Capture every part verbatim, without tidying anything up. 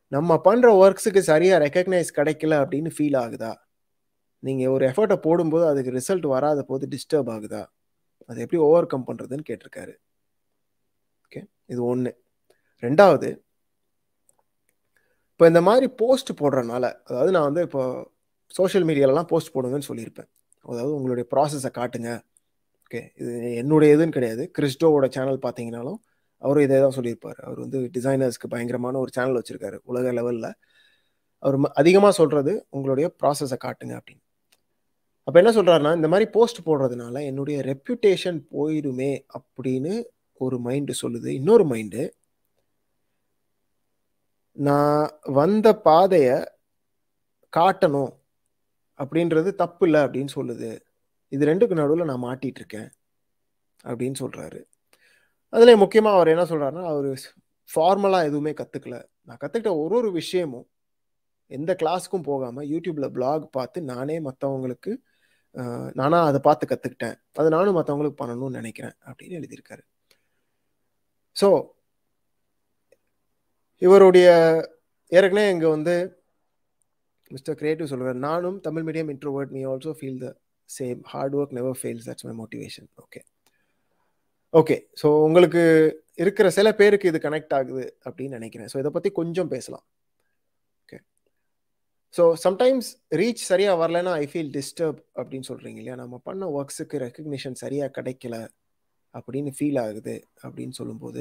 நம்ம பண்ற ஒர்க்ஸுக்கு சரியா ரெகக்னைஸ் கிடைக்கல அப்படின்னு ஃபீல் ஆகுதா? நீங்க ஒரு எஃபர்ட்ட போடும்போது அதுக்கு ரிசல்ட் வராத போது டிஸ்டர்ப் ஆகுதா? அத எப்படி ஓவர் கம் பண்றதுன்னு கேட்டிருக்காரு. ஓகே. இது ஒண்ணு. ரெண்டாவது, இப்போ இந்த மாதிரி போஸ்ட் போடுறனால, அதாவது நான் வந்து இப்போ சோஷியல் மீடியாலலாம் போஸ்ட் போடுங்கன்னு சொல்லியிருப்பேன். அதாவது உங்களுடைய ப்ராசஸை காட்டுங்க. ஓகே. இது என்னுடைய இதுன்னு கிடையாது. கிறிஸ்டோவோட சேனல் பார்த்தீங்கன்னாலும் அவரும் இதே தான் சொல்லியிருப்பார். அவர் வந்து டிசைனர்ஸ்க்கு பயங்கரமான ஒரு சேனல் வச்சிருக்காரு உலக லெவலில். அவர் அதிகமாக சொல்றது உங்களுடைய ப்ராசஸை காட்டுங்க அப்படின்னு. அப்போ என்ன சொல்றாருன்னா, இந்த மாதிரி போஸ்ட் போடுறதுனால என்னுடைய ரெப்யூட்டேஷன் போயிடுமே அப்படின்னு ஒரு மைண்டு சொல்லுது. இன்னொரு மைண்டு, நான் வந்த பாதைய காட்டணும் அப்படின்றது தப்பு இல்லை அப்படின்னு சொல்லுது. இது ரெண்டுக்கு நடுவில் நான் மாட்டிட்டு இருக்கேன் அப்படின்னு சொல்றாரு. அதுல முக்கியமா அவர் என்ன சொல்றாருன்னா, அவரு ஃபார்மலா எதுவுமே கத்துக்கல. நான் கத்துக்கிட்ட ஒரு ஒரு விஷயமும் எந்த கிளாஸ்க்கும் போகாம யூடியூப்ல பிளாக் பார்த்து நானே மற்றவங்களுக்கு நானா அதை பார்த்து கத்துக்கிட்டேன். அதை நானும் மற்றவங்களுக்கு பண்ணணும்னு நினைக்கிறேன் அப்படின்னு எழுதியிருக்காரு. ஸோ இவருடைய ஏற்கனவே இங்க வந்து மிஸ்டர் கிரியேட்டிவ் சொல்றாரு, நானும் Tamil medium introvert, me also feel the same, hard work never fails, that's my motivation. Okay okay so உங்களுக்கு இருக்கிற சில பேருக்கு இது கனெக்ட் ஆகுது அப்படின்னு நினைக்கிறேன். ஸோ இதை பற்றி கொஞ்சம் பேசலாம். ஓகே ஸோ சம்டைம்ஸ் ரீச் சரியாக வரலன்னா ஐ ஃபீல் டிஸ்டர்ப் அப்படின்னு சொல்கிறீங்க இல்லையா? நம்ம பண்ண ஒர்க்ஸுக்கு ரெக்கக்னிஷன் சரியாக கிடைக்கல அப்படின்னு ஃபீல் ஆகுது அப்படின்னு சொல்லும்போது,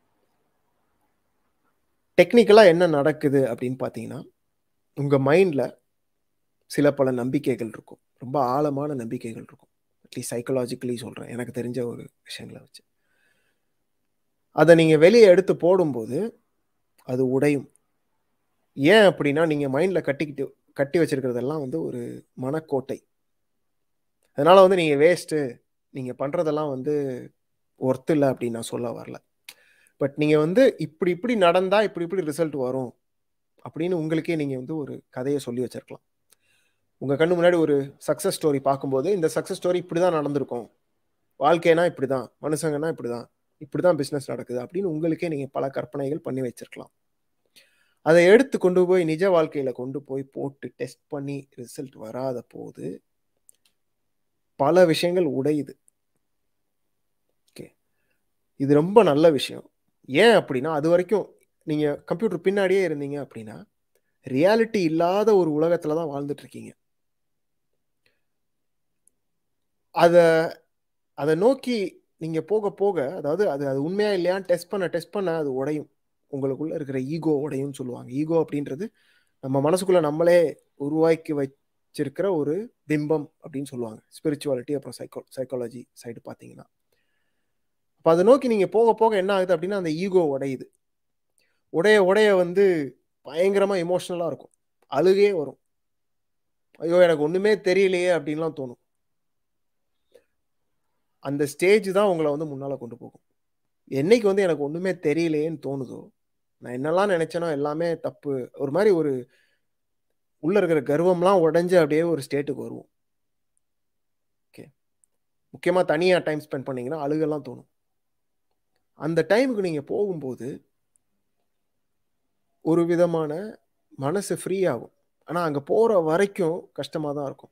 டெக்னிக்கலாக என்ன நடக்குது அப்படின்னு பார்த்தீங்கன்னா, உங்கள் மைண்டில் சில பல நம்பிக்கைகள் இருக்கும். ரொம்ப ஆழமான நம்பிக்கைகள் இருக்கும். அட்லீஸ்ட் சைக்கலாஜிக்கலி சொல்கிறேன், எனக்கு தெரிஞ்ச ஒரு விஷயங்களை வச்சு. அதை நீங்கள் வெளியே எடுத்து போடும்போது அது உடையும். ஏன் அப்படின்னா, நீங்கள் மைண்டில் கட்டிக்கிட்டு கட்டி வச்சிருக்கிறதெல்லாம் வந்து ஒரு மனக்கோட்டை. அதனால வந்து நீங்கள் வேஸ்ட்டு, நீங்கள் பண்ணுறதெல்லாம் வந்து ஒர்த் இல்லை அப்படின்னு நான் சொல்ல வரல. பட் நீங்கள் வந்து இப்படி இப்படி நடந்தால் இப்படி இப்படி ரிசல்ட் வரும் அப்படின்னு உங்களுக்கே நீங்கள் வந்து ஒரு கதையை சொல்லி வச்சிருக்கலாம். உங்கள் கண்ணு முன்னாடி ஒரு சக்ஸஸ் ஸ்டோரி பார்க்கும்போது, இந்த சக்ஸஸ் ஸ்டோரி இப்படி தான் நடந்திருக்கும், வாழ்க்கைனா இப்படி தான், மனுஷங்கன்னா இப்படி தான், இப்படி தான் பிஸ்னஸ் நடக்குது அப்படின்னு உங்களுக்கே நீங்கள் பல கற்பனைகள் பண்ணி வச்சிருக்கலாம். அதை எடுத்து கொண்டு போய் நிஜ வாழ்க்கையில் கொண்டு போய் போட்டு டெஸ்ட் பண்ணி ரிசல்ட் வராத போது பல விஷயங்கள் உடையுது. ஓகே, இது ரொம்ப நல்ல விஷயம். ஏன் அப்படின்னா, அது வரைக்கும் நீங்கள் கம்ப்யூட்டர் பின்னாடியே இருந்தீங்க அப்படின்னா ரியாலிட்டி இல்லாத ஒரு உலகத்தில் தான் வாழ்ந்துட்டு இருக்கீங்க. அதை அதை நோக்கி நீங்கள் போக போக, அதாவது அது அது உண்மையா இல்லையான்னு டெஸ்ட் பண்ண டெஸ்ட் பண்ண அது உடையும். உங்களுக்குள்ள இருக்கிற ஈகோ உடையும்னு சொல்லுவாங்க. ஈகோ அப்படின்றது நம்ம மனசுக்குள்ள நம்மளே உருவாக்கி வச்சிருக்கிற ஒரு பிம்பம் அப்படின்னு சொல்லுவாங்க. ஸ்பிரிச்சுவாலிட்டி அப்புறம் சைக்கோ சைக்காலஜி சைடு பார்த்தீங்கன்னா, அப்போ அதை நோக்கி நீங்கள் போக போக என்ன ஆகுது அப்படின்னா, அந்த ஈகோ உடையுது. உடைய உடைய வந்து பயங்கரமாக எமோஷ்னலாக இருக்கும். அழுகே வரும். ஐயோ எனக்கு ஒன்றுமே தெரியலையே அப்படின்லாம் தோணும். அந்த ஸ்டேஜ் தான் உங்களை வந்து முன்னால் கொண்டு போகும். என்னைக்கு வந்து எனக்கு ஒன்றுமே தெரியலையேன்னு தோணுதோ, நான் என்னெல்லாம் நினைச்சேனோ எல்லாமே தப்பு, ஒரு மாதிரி ஒரு உள்ள இருக்கிற கர்வம்லாம் உடைஞ்சு அப்படியே ஒரு ஸ்டேட்டுக்கு வருவோம். ஓகே, முக்கியமாக தனியாக டைம் ஸ்பெண்ட் பண்ணீங்கன்னா அழுகெல்லாம் தோணும். அந்த டைமுக்கு நீங்கள் போகும்போது ஒரு விதமான மனசு ஃப்ரீ ஆகும். ஆனால் அங்கே போகிற வரைக்கும் கஷ்டமாக தான் இருக்கும்.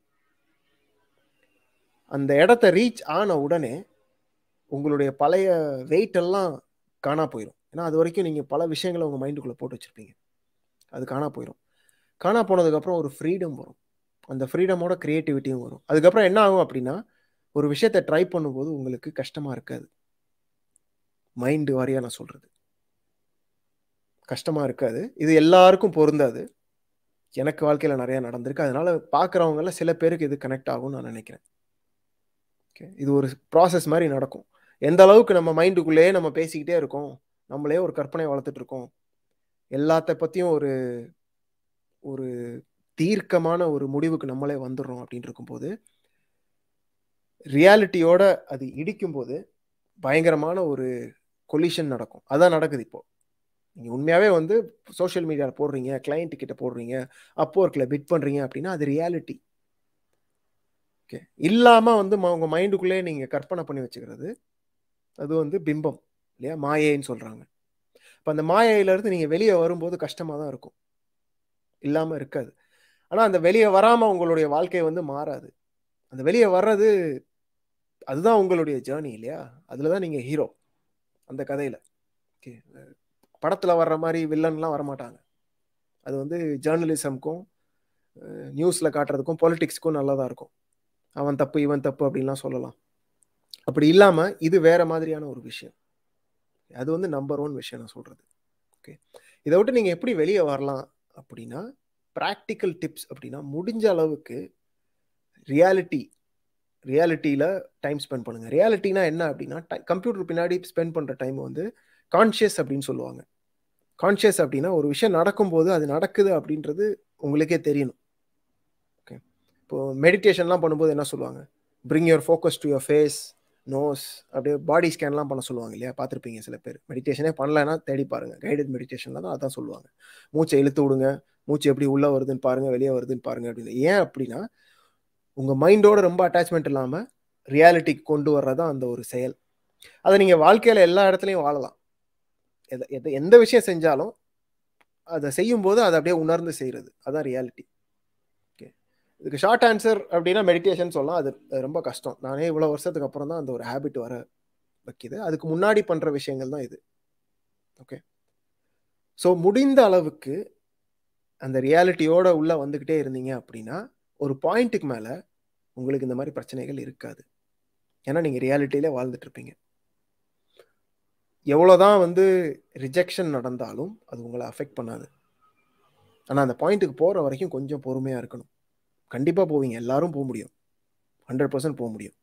அந்த இடத்த ரீச் ஆன உடனே உங்களுடைய பழைய வெயிட் எல்லாம் காணா போயிடும். ஏன்னா அது வரைக்கும் நீங்கள் பல விஷயங்களை உங்கள் மைண்டுக்குள்ளே போட்டு வச்சுருப்பீங்க. அது காணா போயிடும். காணா போனதுக்கப்புறம் ஒரு ஃப்ரீடம் வரும். அந்த ஃப்ரீடமோட க்ரியேட்டிவிட்டியும் வரும். அதுக்கப்புறம் என்ன ஆகும் அப்படின்னா, ஒரு விஷயத்தை ட்ரை பண்ணும்போது உங்களுக்கு கஷ்டமாக இருக்காது. மைண்டு வாரியாக நான் சொல்கிறது கஷ்டமாக இருக்காது. இது எல்லாருக்கும் பொருந்தாது. எனக்கு வாழ்க்கையில் நிறையா நடந்திருக்கு. அதனால் பார்க்குறவங்கள சில பேருக்கு இது கனெக்ட் ஆகும்னு நான் நினைக்கிறேன். ஓகே, இது ஒரு ப்ராசஸ் மாதிரி நடக்கும். எந்த அளவுக்கு நம்ம மைண்டுக்குள்ளேயே நம்ம பேசிக்கிட்டே இருக்கோம், நம்மளே ஒரு கற்பனை வளர்த்துட்டு இருக்கோம், எல்லாத்த பற்றியும் ஒரு ஒரு தீர்க்கமான ஒரு முடிவுக்கு நம்மளே வந்துடுறோம் அப்படின்னு இருக்கும்போது, ரியாலிட்டியோட அது இடிக்கும்போது பயங்கரமான ஒரு கொலிஷன் நடக்கும். அதான் நடக்குது இப்போ. நீங்கள் உண்மையாகவே வந்து சோஷியல் மீடியாவில் போடுறீங்க, கிளைண்ட் கிட்ட போடுறீங்க, அப்போர்க்கில் பிட் பண்ணுறீங்க அப்படின்னா அது ரியாலிட்டி. ஓகே, இல்லாமல் வந்து உங்கள் மைண்டுக்குள்ளே நீங்கள் கற்பனை பண்ணி வச்சுக்கிறது அது வந்து பிம்பம் இல்லையா, மாயைன்னு சொல்கிறாங்க. இப்போ அந்த மாயையிலேருந்து நீங்கள் வெளியே வரும்போது கஷ்டமாக தான் இருக்கும், இல்லாமல் இருக்காது. ஆனால் அந்த வெளியே வராமல் உங்களுடைய வாழ்க்கை வந்து மாறாது. அந்த வெளியே வர்றது அதுதான் உங்களுடைய ஜேர்னி இல்லையா? அதில் தான் நீங்கள் ஹீரோ அந்த கதையில். ஓகே, படத்தில் வர்ற மாதிரி வில்லன்லாம் வரமாட்டாங்க. அது வந்து ஜேர்னலிசம்க்கும் நியூஸில் காட்டுறதுக்கும் பொலிட்டிக்ஸ்க்கும் நல்லா தான் இருக்கும். அவன் தப்பு இவன் தப்பு அப்படின்லாம் சொல்லலாம். அப்படி இல்லாமல் இது வேற மாதிரியான ஒரு விஷயம். அது வந்து நம்பர் ஒன் விஷயம் நான் சொல்கிறது. ஓகே, இதை விட்டு நீங்கள் எப்படி வெளியே வரலாம் அப்படின்னா, ப்ராக்டிக்கல் டிப்ஸ் அப்படின்னா, முடிஞ்ச அளவுக்கு ரியாலிட்டி ரியாலிட்டியில் டைம் ஸ்பெண்ட் பண்ணுங்கள். ரியாலிட்டினா என்ன அப்படின்னா, கம்ப்யூட்டர் பின்னாடி ஸ்பெண்ட் பண்ணுற டைம் வந்து கான்ஷியஸ் அப்படின்னு சொல்லுவாங்க. கான்ஷியஸ் அப்படின்னா ஒரு விஷயம் நடக்கும்போது அது நடக்குது அப்படின்றது உங்களுக்கே தெரியணும். ஓகே, இப்போது மெடிடேஷன்லாம் பண்ணும்போது என்ன சொல்லுவாங்க, bring your focus to your face, nose, அப்படியே பாடி ஸ்கேன்லாம் பண்ண சொல்லுவாங்க இல்லையா? பார்த்துருப்பீங்க சில பேர். மெடிடேஷனே பண்ணலைன்னா தேடி பாருங்கள், கைடட் மெடிடேஷனில் தான் அதான் சொல்லுவாங்க. மூச்சை இழுத்து விடுங்க, மூச்சு எப்படி உள்ளே வருதுன்னு பாருங்கள், வெளியே வருதுன்னு பாருங்கள் அப்படின்னு. ஏன் அப்படின்னா, உங்கள் மைண்டோட ரொம்ப அட்டாச்மெண்ட் இல்லாமல் ரியாலிட்டிக்கு கொண்டு வர்றதான் அந்த ஒரு செயல். அதை நீங்கள் வாழ்க்கையில் எல்லா இடத்துலையும் வாழலாம். எதை எதை எந்த விஷயம் செஞ்சாலும் அதை செய்யும்போது அதை அப்படியே உணர்ந்து செய்கிறது, அதான் ரியாலிட்டி. ஓகே, இதுக்கு ஷார்ட் ஆன்சர் அப்படின்னா மெடிடேஷன் சொல்லலாம். அது ரொம்ப கஷ்டம். நானே இவ்வளோ வருஷத்துக்கு அப்புறம் தான் அந்த ஒரு ஹேபிட் வர வைக்கிது. அதுக்கு முன்னாடி பண்ணுற விஷயங்கள் தான் இது. ஓகே, ஸோ முடிந்த அளவுக்கு அந்த ரியாலிட்டியோட உள்ளே வந்துக்கிட்டே இருந்தீங்க அப்படின்னா ஒரு பாயிண்ட்டுக்கு மேலே உங்களுக்கு இந்த மாதிரி பிரச்சனைகள் இருக்காது. ஏன்னா நீங்கள் ரியாலிட்டியிலே வாழ்ந்துட்டு இருப்பீங்க. எவ்வளோதான் வந்து ரிஜெக்ஷன் நடந்தாலும் அது உங்களை அஃபெக்ட் பண்ணாது. ஆனால் அந்த பாயிண்ட்டுக்கு போகிற வரைக்கும் கொஞ்சம் பொறுமையாக இருக்கணும். கண்டிப்பாக போவீங்க, எல்லாரும் போக முடியும், ஹண்ட்ரட் பர்சன்ட் போக முடியும்.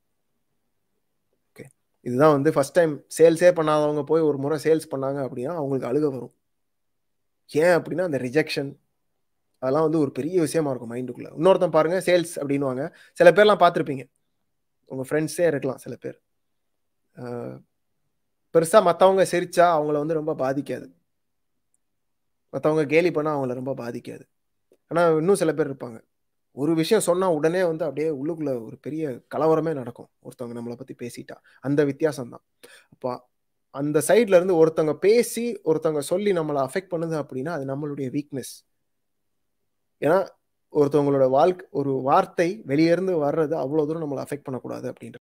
ஓகே, இதுதான் வந்து ஃபஸ்ட் டைம் சேல்ஸே பண்ணாதவங்க போய் ஒரு முறை சேல்ஸ் பண்ணாங்க அப்படின்னா அவங்களுக்கு அழுக வரும். ஏன் அப்படின்னா அந்த ரிஜெக்ஷன் அதெல்லாம் வந்து ஒரு பெரிய விஷயமா இருக்கும் மைண்டுக்குள்ளே. இன்னொருத்தன் பாருங்கள் சேல்ஸ் அப்படின்வாங்க. சில பேர்லாம் பார்த்துருப்பீங்க, உங்கள் ஃப்ரெண்ட்ஸே இருக்கலாம். சில பேர் பெருசாக மற்றவங்க சிரிச்சா அவங்கள வந்து ரொம்ப பாதிக்காது, மற்றவங்க கேலி பண்ணால் அவங்கள ரொம்ப பாதிக்காது. ஆனால் இன்னும் சில பேர் இருப்பாங்க, ஒரு விஷயம் சொன்னால் உடனே வந்து அப்படியே உள்ளுக்குள்ளே ஒரு பெரிய கலவரமே நடக்கும் ஒருத்தவங்க நம்மளை பற்றி பேசிட்டா. அந்த வித்தியாசம் தான். அப்போ அந்த சைட்ல இருந்து ஒருத்தவங்க பேசி ஒருத்தவங்க சொல்லி நம்மளை அஃபெக்ட் பண்ணுது அப்படின்னா அது நம்மளுடைய வீக்னஸ். ஏன்னா ஒருத்தவங்களோட வாழ்க்கை ஒரு வார்த்தை வெளியே இருந்து வர்றது அவ்வளோ தூரம் நம்மளை அஃபெக்ட் பண்ணக்கூடாது அப்படின்ற